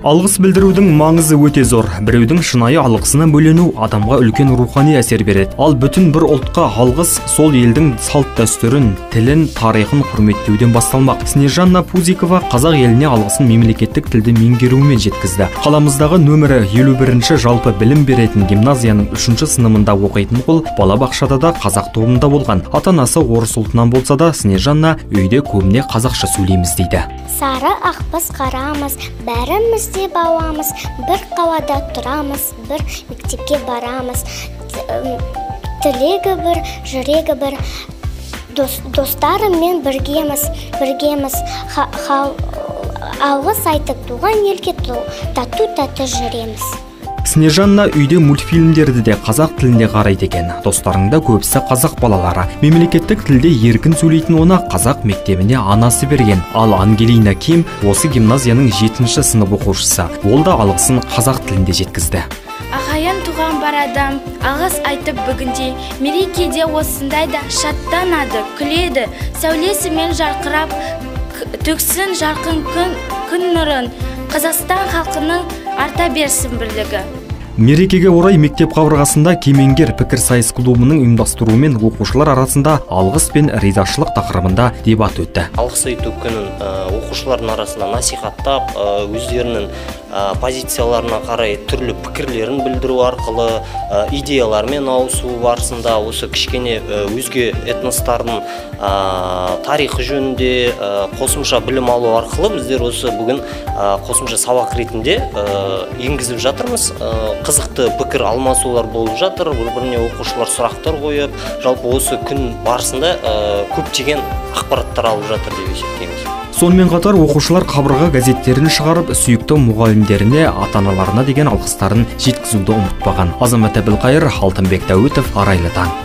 Алғыс білдірудің маңызы өте зор. Біреудің шынайы алғысына бөлену адамға үлкен рухани әсер береді. Ал бүтін бір ұлтқа алғыс сол елдің салт дәстүрін, тілін, тарихын құрметтеуден басталмақ. Снежанна Пузикова қазақ еліне алғысын мемлекеттік тілді меңгеруімен жеткізді. Қаламыздағы нөмірі 51-ші жалпы білім беретін гимназияның 3-ші сыныбында оқитын ол балабақшада да қазақ тобында болған. Ата-анасы орыс ұлтынан болса да, Снежанна үйде көбіне қазақша сөйлейміз дейді. Сары ақбыз қарамыз, бәріміз де бауамыз, бір қалада тұрамыз, бір мектепке барамыз. Тілегі бір, жүрегі бір, достарыммен біргеміз. Алғыс айтып туған елге тату-тәтті жүреміз. Снежанна үйде мультфильмдерді де қазақ тілінде қарайды екен. Достарында көбісі қазақ балалары. Мемлекеттік тілде еркін сөйлейтін оны қазақ мектебіне анасы берген. Ал Ангелина Ким осы гимназияның 7-ші сынып оқушысы. Ол да алғысын қазақ тілінде жеткізді. Ағайын туған бар адам алғыс айтып бүгінде мерекеде осындайда шаттанады, күледі, сәулесімен жарқырап төксін жарқын күн нұрын. Қазақстан халқының арта берсін бірлігі. Мерекеге орай мектеп қабырғасында кемеңгер пікірсайыс клубының ұйымдастыруымен оқушылар арасында алғыс пен ризашылық тақырыбында дебат өтті. Алғыс айту күнін оқушылардың арасында насихаттап, өздерінің позицияларына қарай түрлі пікірлерін білдіру арқылы, идеялармен ауысу барысында осы кішкене өзге этностардың тарихы жөнінде қосымша білім алу арқылы біздер осы бүгін қосымша сабақ ретінде енгізіп жатырмыз. Қызықты пікір алмасулар болып жатыр, бір-біріне оқушылар сұрақтар қойып, жалпы осы күн барысында көптеген ақпараттар алып жатыр деп есептейміз. Сонымен қатар оқушылар қабырға газеттерін шығарып, сүйікті мұғалімдеріне, ата-аналарына деген алғыстарын жеткізуді ұмытпаған. Азамат Әбілқайыр, Алтынбек Дәуітов, Арайлы таң.